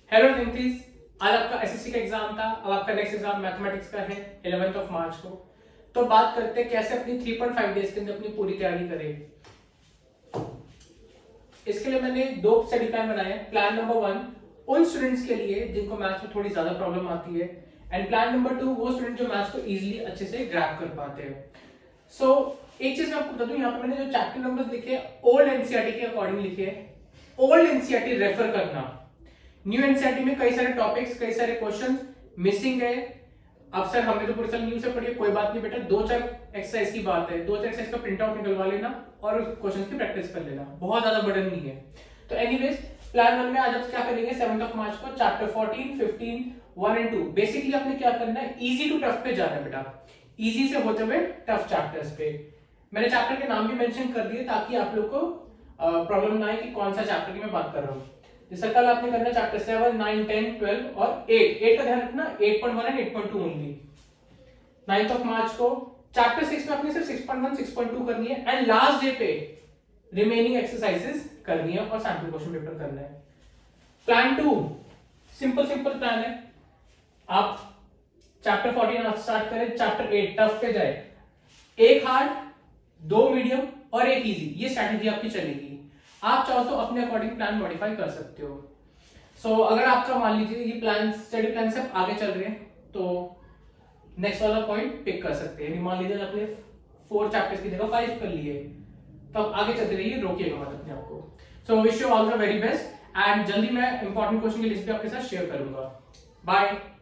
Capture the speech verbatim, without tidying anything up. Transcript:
Hello निंतीस, आज आपका SSC का एग्जाम था। अब आपका नेक्स्ट एग्जाम मैथमेटिक्स का है इलेवेंथ ऑफ मार्च को। तो बात करते हैं कैसे अपनी थ्री पॉइंट फाइव डेज के अंदर अपनी पूरी तैयारी करें। इसके लिए मैंने दो स्टडी प्लान बनाए हैं। प्लान नंबर वन उन स्टूडेंट्स के लिए जिनको मैथ्स में थोड़ी ज्यादा प्रॉब्लम आती है, एंड प्लान नंबर टू वो स्टूडेंट जो मैथ्स को इजीली अच्छे से ग्रैब कर पाते हैं। सो so, एक चीज मैं आपको बता दूं, यहाँ पे मैंने जो चैप्टर नंबर्स लिखे ओल्ड एनसीईआरटी के अकॉर्डिंग लिखे हैं। ओल्ड एनसीईआरटी रेफर करना, न्यू एनसीईआरटी में कई सारे टॉपिक्स, कई सारे क्वेश्चंस मिसिंग है। अब सर हमने तो पूरे साल न्यू से पढ़ी, कोई बात नहीं बेटा, दो चार एक्सरसाइज की बात है, दो चार एक्सरसाइज का प्रिंट आउट निकलवा लेना और क्वेश्चंस की प्रैक्टिस कर लेना, बहुत ज्यादा बर्डन नहीं है। तो एनीवेज प्लान वन में आज आप क्या करेंगे, सेवंथ ऑफ मार्च को chapter fourteen, fifteen, one and two. Basically आपने क्या करना है, इजी टू टफ पे जाना है बेटा, इजी से होते हुए टफ चैप्टर्स पे। मैंने चैप्टर के नाम भी मेंशन कर दिए ताकि आप लोग को प्रॉब्लम ना आए कि कौन सा चैप्टर की मैं बात कर रहा हूँ। जैसे कल आपने करना chapter seven, nine, ten, twelve और एट। एट का ध्यान रखना, eight point one and eight point two only. Ninth of March को चैप्टर सिक्स में आपने सिर्फ six point one, six point two करनी है, एंड लास्ट डे पे रिमेनिंग एक्सरसाइजेस करनी है और सैंपल क्वेश्चन पेपर करना है। Plan to simple simple plan है। आप चैप्टर फोर्टीन आप स्टार्ट करें, चैप्टर एट टफ पे जाए, एक हार्ड, दो मीडियम और एक इजी, ये स्ट्रैटेजी आपकी चलेगी। आप चाहो तो अपने अकॉर्डिंग प्लान मॉडिफाई कर सकते हो। सो so, अगर आपका मान लीजिए ये प्लान स्टडी प्लान से आगे चल रहे हैं तो नेक्स्ट वाला पॉइंट पिक कर सकते हैं। मान लीजिए आपने फोर चैप्टर्स की जगह फाइव कर लिए, तो आप आगे चलते रहिए, रोकिएगा मत अपने आप को। So wish you all the very best, and जल्दी मैं इंपॉर्टेंट क्वेश्चन की लिस्ट भी आपके साथ शेयर करूंगा। बाय।